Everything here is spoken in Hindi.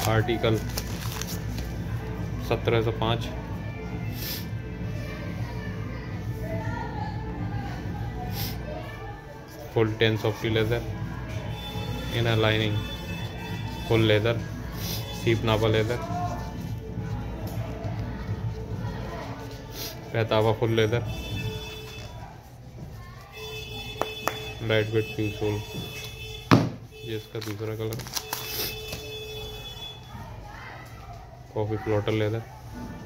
Article 1705। Full 10 softy leather, inner lining full leather, sheep nappa leather, पहतावा full leather, light weight few sole. ये इसका दूसरा कलर, कॉफी फ्लोटर लेदर।